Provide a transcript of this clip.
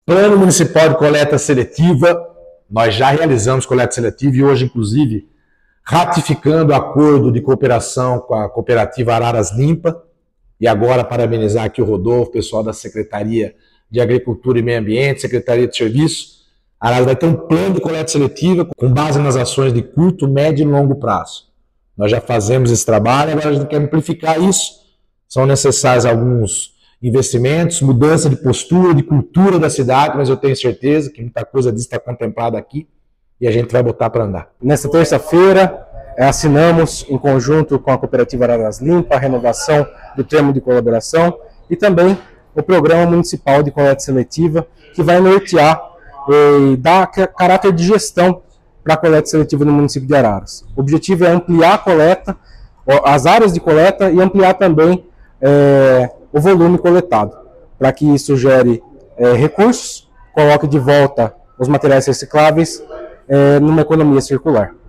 Plano Municipal de Coleta Seletiva, nós já realizamos coleta seletiva e hoje, inclusive, ratificando o acordo de cooperação com a cooperativa Araras Limpa. E agora, parabenizar aqui o Rodolfo, o pessoal da Secretaria de Agricultura e Meio Ambiente, Secretaria de Serviços. A Araras vai ter um plano de coleta seletiva com base nas ações de curto, médio e longo prazo. Nós já fazemos esse trabalho, agora a gente quer amplificar isso. São necessários alguns investimentos, mudança de postura, de cultura da cidade, mas eu tenho certeza que muita coisa disso está contemplada aqui e a gente vai botar para andar. Nesta terça-feira, assinamos, em conjunto com a Cooperativa Araras Limpa, a renovação do termo de colaboração e também o Programa Municipal de Coleta Seletiva, que vai nortear e dar caráter de gestão para a coleta seletiva no município de Araras. O objetivo é ampliar a coleta, as áreas de coleta e ampliar também o volume coletado, para que isso gere recursos, coloque de volta os materiais recicláveis numa economia circular.